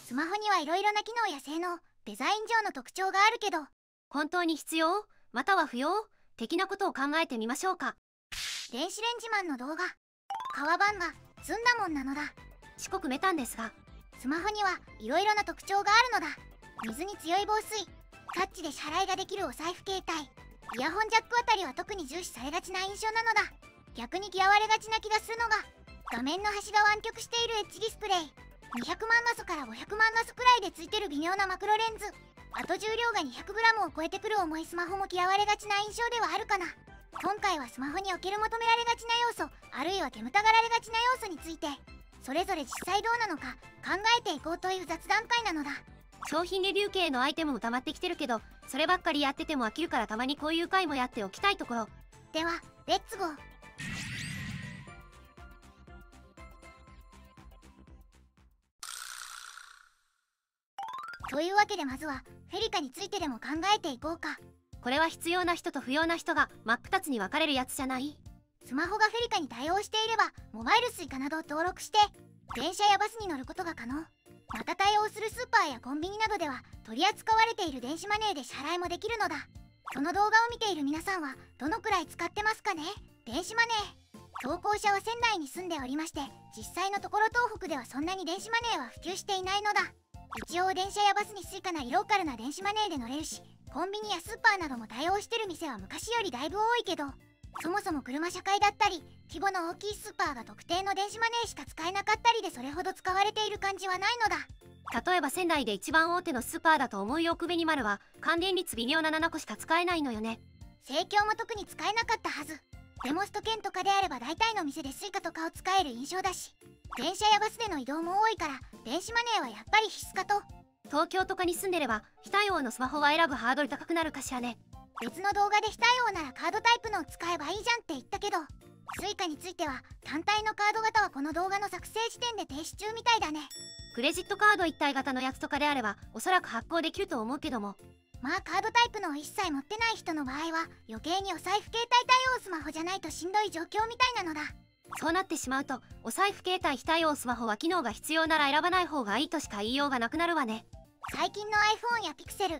スマホにはいろいろな機能や性能、デザイン上の特徴があるけど、 本当に必要または不要的なことを考えてみましょうか。 電子レンジマンの動画、革版がずんだもんなのだ。 四国メタンですが、 スマホにはいろいろな特徴があるのだ。水に強い防水、タッチで支払いができるお財布携帯、イヤホンジャックあたりは特に重視されがちな印象なのだ。逆に嫌われがちな気がするのが、画面の端が湾曲しているエッジディスプレイ、200万画素から500万画素くらいでついてる微妙なマクロレンズ、あと重量が 200g を超えてくる重いスマホも嫌われがちな印象ではあるかな。今回はスマホにおける求められがちな要素、あるいは煙たがられがちな要素について、それぞれ実際どうなのか考えていこうという雑談会なのだ。 商品レビュー系のアイテムも溜まってきてるけど、そればっかりやってても飽きるからたまにこういう回もやっておきたいところ。 ではレッツゴー。というわけでまずはフェリカについてでも考えていこうか。 これは必要な人と不要な人が真っ二つに分かれるやつじゃない？ スマホがフェリカに対応していればモバイルSuicaなどを登録して電車やバスに乗ることが可能。また対応するスーパーやコンビニなどでは取り扱われている電子マネーで支払いもできるのだ。この動画を見ている皆さんはどのくらい使ってますかね、電子マネー。投稿者は仙台に住んでおりまして、実際のところ東北ではそんなに電子マネーは普及していないのだ。一応電車やバスにSuicaなりローカルな電子マネーで乗れるし、コンビニやスーパーなども対応してる店は昔よりだいぶ多いけど、そもそも車社会だったり規模の大きいスーパーが特定の電子マネーしか使えなかったりでそれほど使われている感じはないのだ。 例えば仙台で一番大手のスーパーだと思い奥紅丸は還元率微妙な7個しか使えないのよね。 生協も特に使えなかったはず。デモスト券とかであれば大体の店でSuicaとかを使える印象だし、電車やバスでの移動も多いから電子マネーはやっぱり必須かと。 東京とかに住んでれば非対応のスマホは選ぶハードル高くなるかしらね。 別の動画で非対応ならカードタイプのを使えばいいじゃんって言ったけど、Suicaについては単体のカード型はこの動画の作成時点で停止中みたいだね。 クレジットカード一体型のやつとかであればおそらく発行できると思うけども、 まあカードタイプのを一切持ってない人の場合は余計にお財布携帯対応スマホじゃないとしんどい状況みたいなのだ。 そうなってしまうとお財布携帯非対応スマホは機能が必要なら選ばない方がいいとしか言いようがなくなるわね。 最近の iPhone や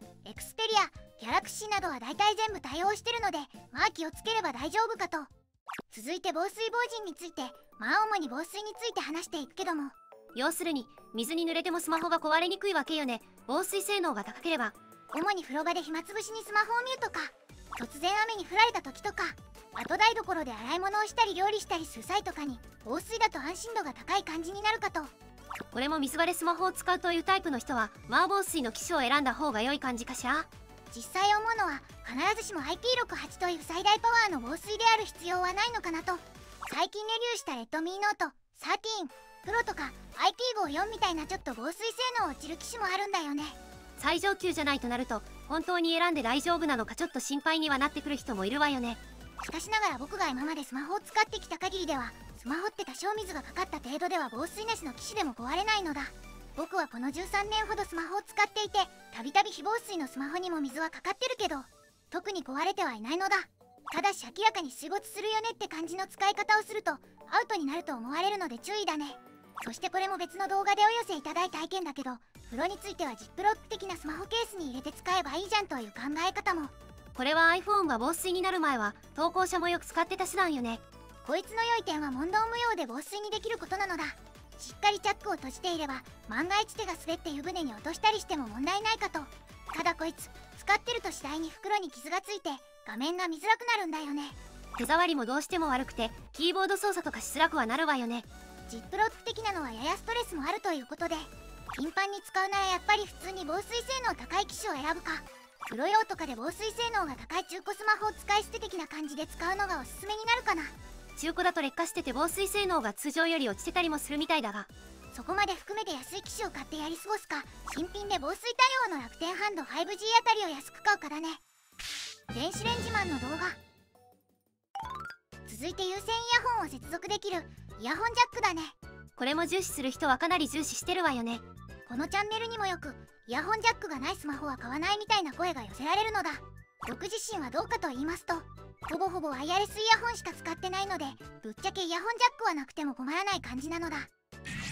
Pixel、Xperia、Galaxy などは大体全部対応してるので、まあ気をつければ大丈夫かと。続いて防水防塵について、まあ主に防水について話していくけども、 要するに水に濡れてもスマホが壊れにくいわけよね。防水性能が高ければ。 主に風呂場で暇つぶしにスマホを見るとか、突然雨に降られた時とか、あと台所で洗い物をしたり料理したりする際とかに防水だと安心度が高い感じになるかと。 これも水場でスマホを使うというタイプの人は防水の機種を選んだ方が良い感じかしら。 実際思うのは必ずしも IP68 という最大パワーの防水である必要はないのかなと。最近レビューした Redmi Note 13 Pro とか IP54 みたいなちょっと防水性能落ちる機種もあるんだよね。 最上級じゃないとなると本当に選んで大丈夫なのかちょっと心配にはなってくる人もいるわよね。 しかしながら僕が今までスマホを使ってきた限りでは、スマホって多少水がかかった程度では防水なしの機種でも壊れないのだ。僕はこの13年ほどスマホを使っていて、たびたび非防水のスマホにも水はかかってるけど特に壊れてはいないのだ。ただし明らかに水没するよねって感じの使い方をするとアウトになると思われるので注意だね。そしてこれも別の動画でお寄せいただいた意見だけど、風呂についてはジップロック的なスマホケースに入れて使えばいいじゃんという考え方も。 これは iPhone が防水になる前は投稿者もよく使ってた手段よね。 こいつの良い点は問答無用で防水にできることなのだ。しっかりチャックを閉じていれば万が一手が滑って湯船に落としたりしても問題ないかと。ただこいつ使ってると次第に袋に傷がついて画面が見づらくなるんだよね。 手触りもどうしても悪くてキーボード操作とかしづらくはなるわよね。 ジップロック的なのはややストレスもあるということで、頻繁に使うならやっぱり普通に防水性能高い機種を選ぶか、風呂用とかで防水性能が高い中古スマホを使い捨て的な感じで使うのがおすすめになるかな。 中古だと劣化してて防水性能が通常より落ちてたりもするみたいだが、 そこまで含めて安い機種を買ってやり過ごすか、新品で防水対応の楽天ハンド 5G あたりを安く買うかだね。電子レンジマンの動画。続いて有線イヤホンを接続できるイヤホンジャックだね。 これも重視する人はかなり重視してるわよね。 このチャンネルにもよくイヤホンジャックがないスマホは買わないみたいな声が寄せられるのだ。僕自身はどうかと言いますと、ほぼほぼワイヤレスイヤホンしか使ってないので、ぶっちゃけイヤホンジャックはなくても困らない感じなのだ。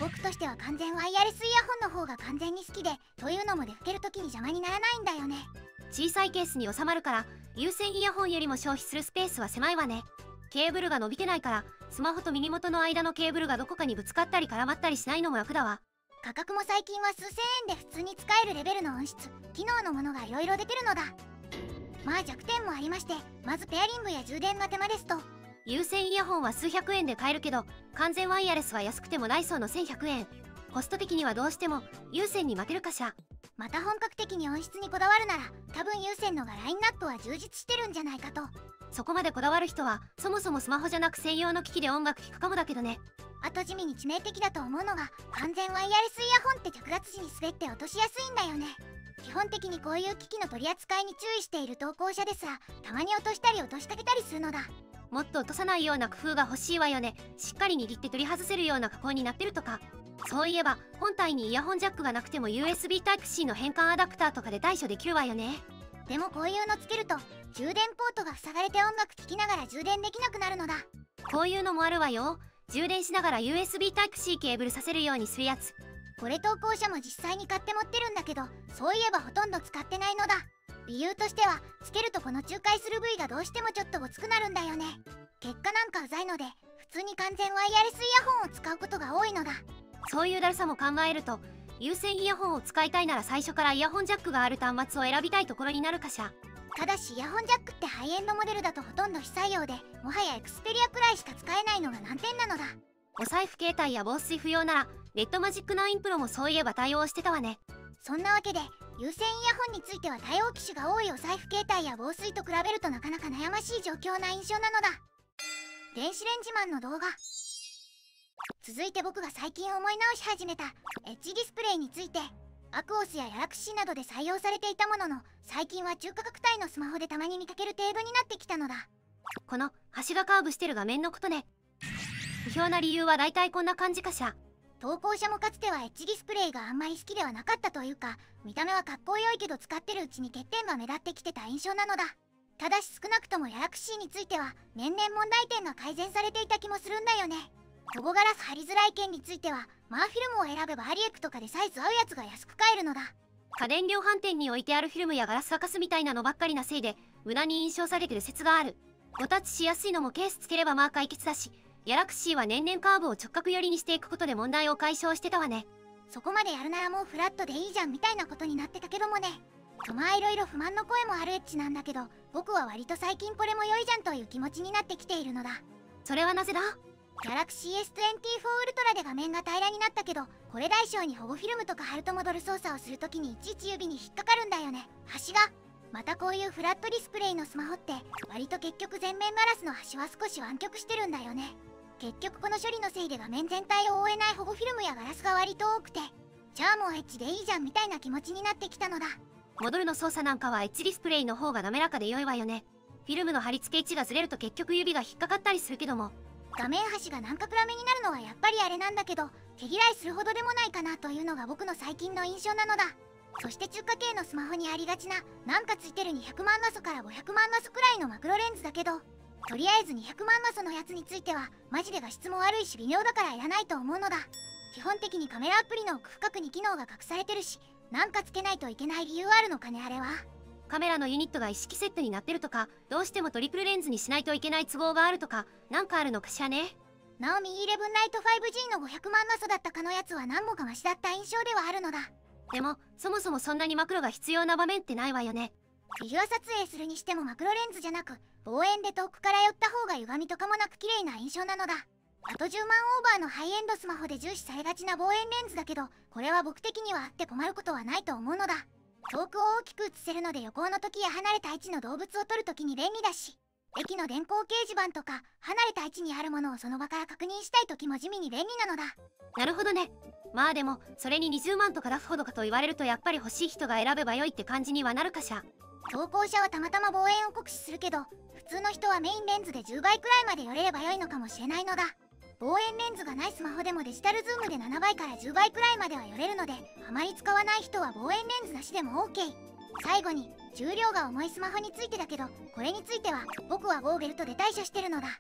僕としては完全ワイヤレスイヤホンの方が完全に好きで、というのも出かける時に邪魔にならないんだよね。 小さいケースに収まるから有線イヤホンよりも消費するスペースは狭いわね。ケーブルが伸びてないからスマホと耳元の間のケーブルがどこかにぶつかったり絡まったりしないのも楽だわ。 価格も最近は数千円で普通に使えるレベルの音質機能のものがいろいろ出てるのだ。まあ弱点もありまして、まずペアリングや充電が手間ですと。 有線イヤホンは数百円で買えるけど完全ワイヤレスは安くてもダイソーの1100円。コスト的にはどうしても有線に負けるかしら。 また本格的に音質にこだわるなら多分有線のがラインナップは充実してるんじゃないかと。 そこまでこだわる人はそもそもスマホじゃなく専用の機器で音楽聴くかもだけどね。 あと地味に致命的だと思うのが、完全ワイヤレスイヤホンって着脱時に滑って落としやすいんだよね。基本的にこういう機器の取り扱いに注意している投稿者ですらたまに落としたり落としかけたりするのだ。 もっと落とさないような工夫が欲しいわよね。しっかり握って取り外せるような加工になってるとか。そういえば本体にイヤホンジャックがなくても USB Type-C の変換アダプターとかで対処できるわよね。 でもこういうのつけると充電ポートが塞がれて音楽聴きながら充電できなくなるのだ。 こういうのもあるわよ。充電しながら USB Type-C ケーブルさせるようにするやつ。 これ投稿者も実際に買って持ってるんだけど、そういえばほとんど使ってないのだ。理由としてはつけるとこの仲介する部位がどうしてもちょっとごつくなるんだよね。結果なんかうざいので普通に完全ワイヤレスイヤホンを使うことが多いのだ。 そういうだるさも考えると有線イヤホンを使いたいなら最初からイヤホンジャックがある端末を選びたいところになるかしら。 ただしイヤホンジャックってハイエンドモデルだとほとんど非採用で、もはやエクスペリアくらいしか使えないのが難点なのだ。 お財布携帯や防水不要ならレッドマジック9プロもそういえば対応してたわね。 そんなわけで有線イヤホンについては対応機種が多いお財布携帯や防水と比べるとなかなか悩ましい状況な印象なのだ。電子レンジマンの動画。続いて僕が最近思い直し始めたエッジディスプレイについて。アクオスやギャラクシーなどで採用されていたものの、最近は中価格帯のスマホでたまに見かける程度になってきたのだ。 この端がカーブしてる画面のことね。不評な理由は大体こんな感じかしら。 投稿者もかつてはエッジディスプレイがあんまり好きではなかったというか、見た目はかっこよいけど使ってるうちに欠点が目立ってきてた印象なのだ。ただし少なくともギャラクシーについては年々問題点が改善されていた気もするんだよね。保護ガラス貼りづらい件についてはマーフィルムを選べばアリエクとかでサイズ合うやつが安く買えるのだ。 家電量販店に置いてあるフィルムやガラスがかすみたいなのばっかりなせいで無駄に印象下げてる説がある。ごタッチしやすいのもケースつければまあ解決だし、ギャラクシーは年々カーブを直角寄りにしていくことで問題を解消してたわね。 そこまでやるならもうフラットでいいじゃんみたいなことになってたけどもね。とまあいろいろ不満の声もあるエッジなんだけど、僕は割と最近これも良いじゃんという気持ちになってきているのだ。 それはなぜだ？ ギャラクシー S24 ウルトラで画面が平らになったけど、これ大小に保護フィルムとか貼ると戻る操作をするときにいちいち指に引っかかるんだよね、端が。またこういうフラットディスプレイのスマホって割と結局全面ガラスの端は少し湾曲してるんだよね。結局この処理のせいで画面全体を覆えない保護フィルムやガラスが割と多くて、じゃあもうエッジでいいじゃんみたいな気持ちになってきたのだ。 戻るの操作なんかはエッジディスプレイの方が滑らかで良いわよね。フィルムの貼り付け位置がずれると結局指が引っかかったりするけども、 画面端が何か暗めになるのはやっぱりあれなんだけど、毛嫌いするほどでもないかなというのが僕の最近の印象なのだ。そして中華系のスマホにありがちな、なんかついてる200万画素から500万画素くらいのマクロレンズだけど、とりあえず200万画素のやつについてはマジで画質も悪いし微妙だからいらないと思うのだ。基本的にカメラアプリの奥深くに機能が隠されてるし、なんかつけないといけない理由あるのかねあれは。 カメラのユニットが一式セットになってるとか、どうしてもトリプルレンズにしないといけない都合があるとか、なんかあるのかしらね。 ナオミ11ライト 5G の500万画素だったかのやつは何もかマシだった印象ではあるのだ。 でもそもそもそんなにマクロが必要な場面ってないわよね。 フィギュア撮影するにしてもマクロレンズじゃなく望遠で遠くから寄った方が歪みとかもなく綺麗な印象なのだ。あと10万オーバーのハイエンドスマホで重視されがちな望遠レンズだけど、これは僕的にはあって困ることはないと思うのだ。遠くを大きく映せるので旅行の時や離れた位置の動物を撮る時に便利だし、駅の電光掲示板とか離れた位置にあるものをその場から確認したい時も地味に便利なのだ。 なるほどね。まあでもそれに20万とか出すほどかと言われるとやっぱり欲しい人が選べばよいって感じにはなるかしら。 投稿者はたまたま望遠を酷使するけど、普通の人はメインレンズで10倍くらいまで寄れれば良いのかもしれないのだ。望遠レンズがないスマホでもデジタルズームで7倍から10倍くらいまでは寄れるので、あまり使わない人は望遠レンズなしでも OK。 最後に重量が重いスマホについてだけど、これについては僕はゴーベルトで対処してるのだ。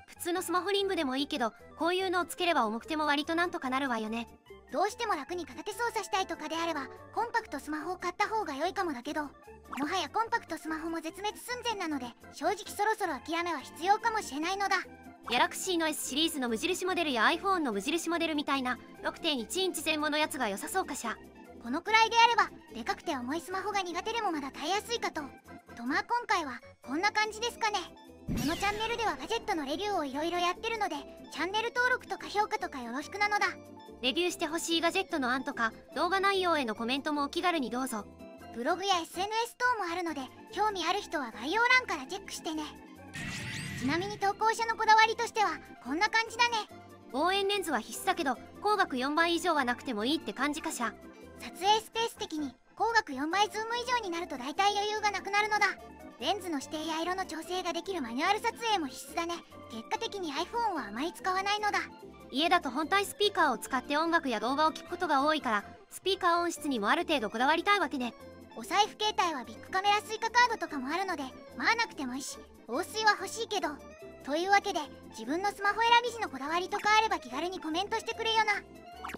普通のスマホリングでもいいけど、こういうのをつければ重くても割となんとかなるわよね。 どうしても楽に片手操作したいとかであればコンパクトスマホを買った方が良いかもだけど、もはやコンパクトスマホも絶滅寸前なので正直そろそろ諦めは必要かもしれないのだ。 ギャラクシーの S シリーズの無印モデルや iPhone の無印モデルみたいな 6.1 インチ前後のやつが良さそうかしら。 このくらいであればでかくて重いスマホが苦手でもまだ耐えやすいかと。まあ今回はこんな感じですかね。このチャンネルではガジェットのレビューをいろいろやってるのでチャンネル登録とか評価とかよろしくなのだ。 レビューしてほしいガジェットの案とか動画内容へのコメントもお気軽にどうぞ。 ブログや SNS 等もあるので興味ある人は概要欄からチェックしてね。ちなみに投稿者のこだわりとしてはこんな感じだね。 望遠レンズは必須だけど光学4倍以上はなくてもいいって感じかしら。 撮影スペース的に光学4倍ズーム以上になると大体余裕がなくなるのだ。レンズの指定や色の調整ができるマニュアル撮影も必須だね。結果的に iPhone はあまり使わないのだ。 家だと本体スピーカーを使って音楽や動画を聴くことが多いからスピーカー音質にもある程度こだわりたいわけね。 お財布携帯はビッグカメラスイカカードとかもあるのでまあなくてもいいし防水は欲しいけど。というわけで自分のスマホ選び時のこだわりとかあれば気軽にコメントしてくれよな。